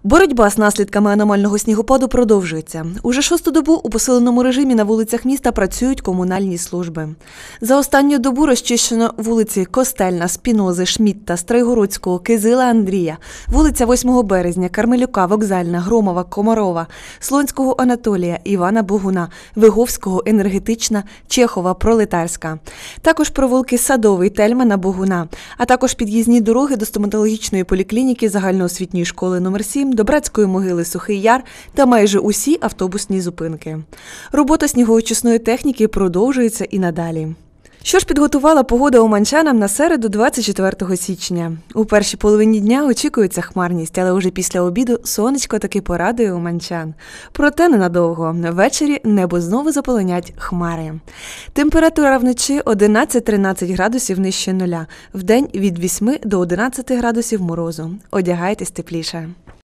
Боротьба з наслідками аномального снігопаду продовжується. Уже шосту добу у посиленому режимі на вулицях міста працюють комунальні служби. За останню добу розчищено вулиці Костельна, Спінози, Шмідта, Стрийгородського, Кизила Андрія, вулиця 8 березня, Кармелюка, Вокзальна, Громова, Комарова, Слонського Анатолія, Івана Богуна, Виговського, Енергетична, Чехова, Пролетарська. Також провулки Садовий, Тельмана, Богуна, а також під'їзні дороги до стоматологічної поліклініки загальноосвітньої школи номер 7, до Братської могили Сухий Яр та майже усі автобусні зупинки. Робота снігоочисної техніки продовжується і надалі. Що ж підготувала погода уманчанам на середу 24 січня? У першій половині дня очікується хмарність, але уже після обіду сонечко таки порадує уманчан. Проте ненадовго. Ввечері небо знову заполонять хмари. Температура вночі 11-13 градусів нижче нуля. Вдень від 8 до 11 градусів морозу. Одягайтесь тепліше.